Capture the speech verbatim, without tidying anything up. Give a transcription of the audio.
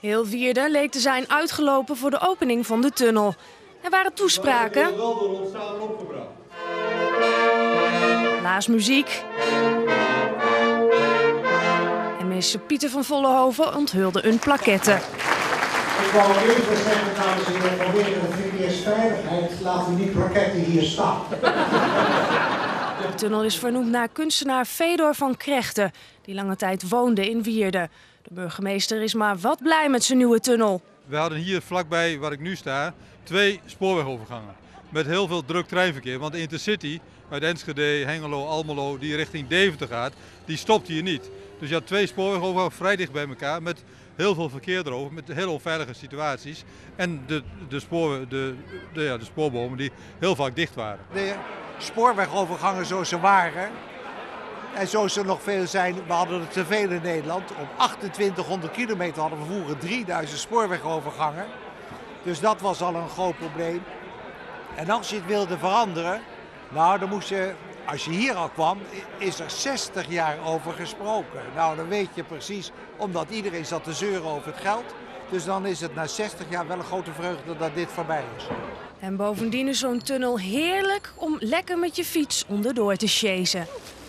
Heel Wierden leek te zijn uitgelopen voor de opening van de tunnel. Er waren toespraken, blaasmuziek en minister Pieter van Vollenhoven onthulde een plaquette. Ik wou even zeggen, dames en heren, vanwege de verkeersveiligheid laten we die plaquette hier staan. De tunnel is vernoemd naar kunstenaar Fedor van Krechten, die lange tijd woonde in Wierden. De burgemeester is maar wat blij met zijn nieuwe tunnel. We hadden hier vlakbij waar ik nu sta twee spoorwegovergangen met heel veel druk treinverkeer. Want de Intercity uit Enschede, Hengelo, Almelo die richting Deventer gaat, die stopt hier niet. Dus je had twee spoorwegovergangen vrij dicht bij elkaar met heel veel verkeer erover, met heel onveilige situaties. En de, de, spoor, de, de, ja, de spoorbomen die heel vaak dicht waren. De spoorwegovergangen zoals ze waren en zoals er nog veel zijn, we hadden er te veel in Nederland. Op achtentwintighonderd kilometer hadden we vroeger drieduizend spoorwegovergangen. Dus dat was al een groot probleem. En als je het wilde veranderen, nou dan moest je, als je hier al kwam, is er zestig jaar over gesproken. Nou dan weet je precies, omdat iedereen zat te zeuren over het geld. Dus dan is het na zestig jaar wel een grote vreugde dat dit voorbij is. En bovendien is zo'n tunnel heerlijk om lekker met je fiets onderdoor te chasen.